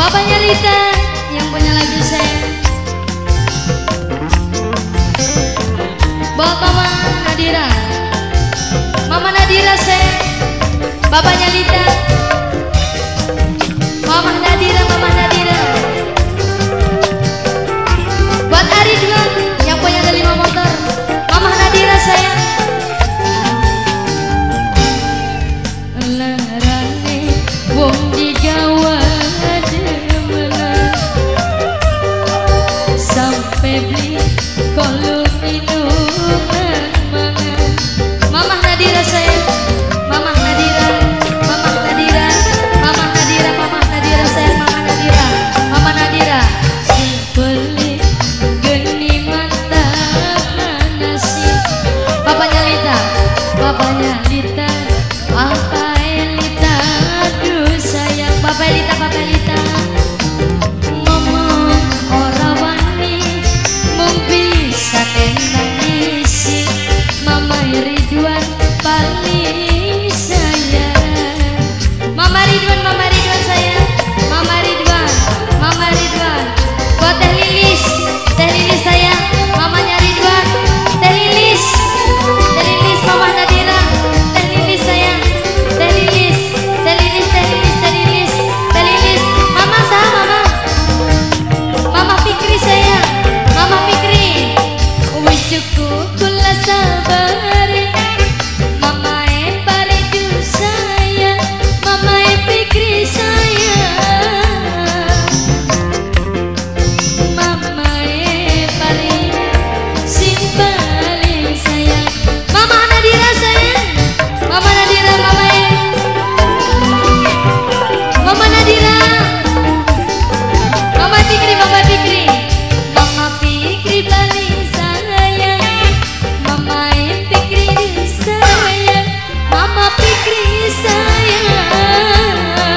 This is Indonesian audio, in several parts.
Bapaknya Lita yang punya lagu saya. Buat Mama Nadira. Mama Nadira saya. Bapaknya Lita. Mama Nadira, Mama Nadira. Buat Aridwan yang punya ada 5 motor. Mama Nadira saya. Larane wong digawa demenan sampai beli kalau minuman mangan. Mama Nadira saya. Mama Nadira, Mama Nadira, Mama Nadira, Mama Nadira saya. Mama Nadira, Mama Nadira. Sebeli geni mantap nasi. Bapaknya Lita, Bapaknya Lita, Papa Elita, aduh sayang. Papa Elita, Papa Elita. Ngomong ora wani, mung bisa nangisi. Mama Ridwan paling sayang. Mama Ridwan, Mama Ridwan sayang. Mama Ridwan, Mama Ridwan. Buat Teh Lilis, Teh Lilis sayang. Mamanya Ridwan, Teh Lilis, Teh Lilis. Mama Nadira, Teh Lilis sayang. Teh Lilis, Teh Lilis, Teh Lilis, Teh Lilis, Teh Lilis. Mama sah, Mama. Mama Fikri sayang. Mama Fikri. Wis cukup kula sabar. Mama Paridu sayang. Mama Fikri sayang. Mama Pari paling sayang. Mama Nadira sayang. Mama Nadira, Mama Nadira. Mama Fikri, Mama Fikri. Mama Fikri paling sayang. Mama Fikri sayang. Mama Fikri sayang.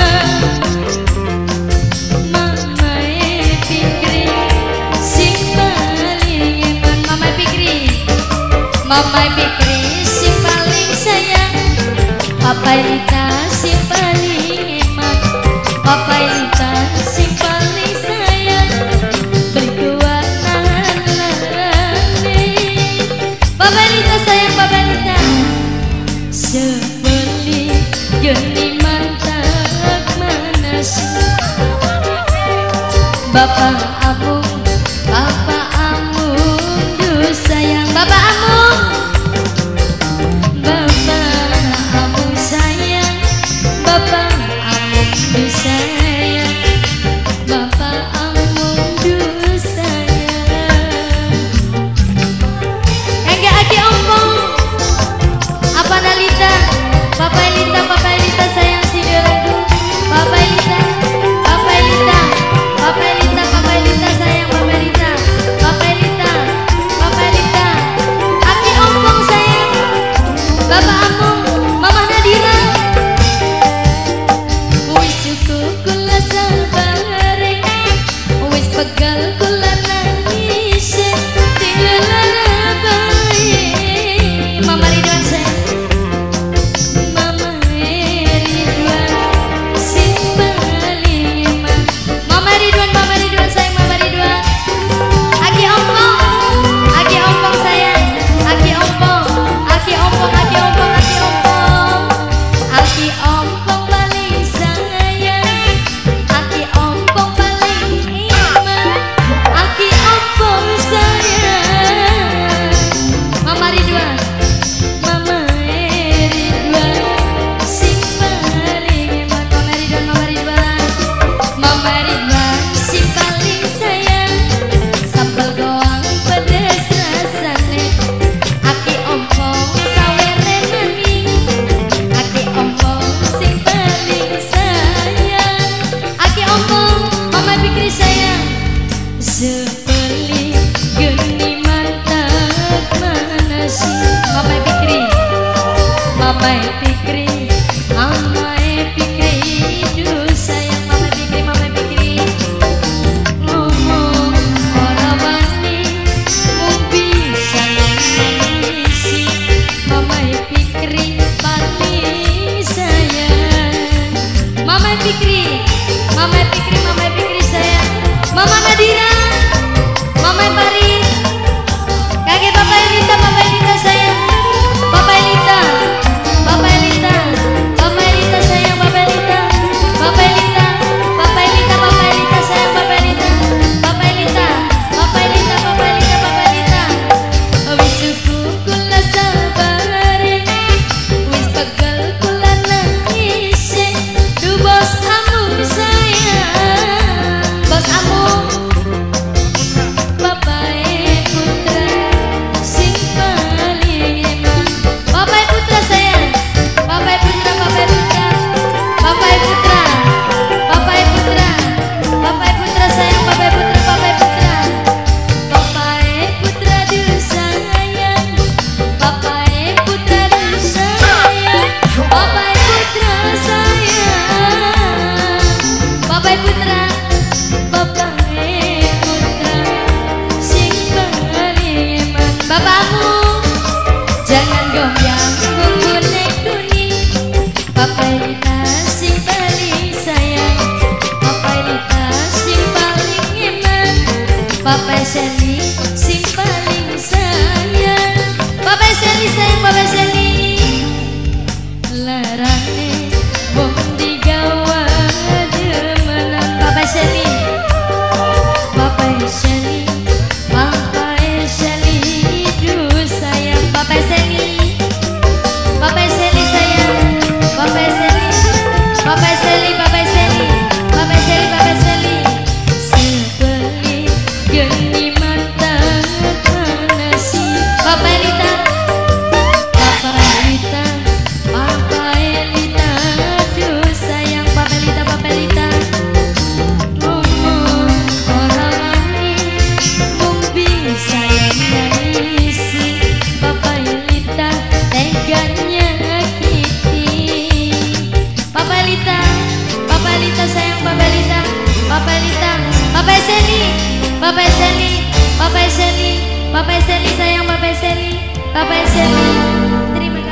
Mama Fikri sing paling eman. Mama Fikri, Mama Fikri sing paling sayang. Papa Elita sing paling eman. Papa Elita sing paling sayang. Berkuat nahan lane. Papa Elita sayang, Papa Elita. Sebeli geni mantap manas. Bapak Amung, Bapak Amung, duh sayang. Bapak Amung, Bapak Amung sayang. Bapak Amung duh sayang. Bapak Amung duh sayang. Enggak ada ompong. Apa Nalita? Papa Elita, Papa Elita sayang sini lagu. Papa Elita, Papa Elita, Papa Elita, Papa Elita sayang. Bapak Putra, Bapak Putra, sing paling eman. Bapakmu jangan goyang kuning kuning. Bapak Lita sing paling sayang, Bapak Lita sing paling eman, Bapak Seli sing paling sayang, Bapak Seli sayang, Bapak Seli. Larane bom digawa demenan. Bapak Seli, Bapak Seli, Bapak Seli, duh sayang. Bapak Seli, Bapak Seli sayang, Bapak Seli, Bapak Seli, Bapak Seli, Bapak Seli, Bapak Seli. Sebeli geni mata panasi. Bapak Elita, Bapak Elita, Bapak Elita, duh sayang. Bapak Elita, Bapak Elita. Ngomong orang lain mung bisa nangisi. Bapak Elita tega nyakiti. Bapak Elita, Bapak Elita sayang, Bapak Elita, Bapak Elita, Bapak Seli, Bapak Seli, Bapak Seli, Bapak Seli sayang, Bapak Seli, Bapak Seli. Terima kasih.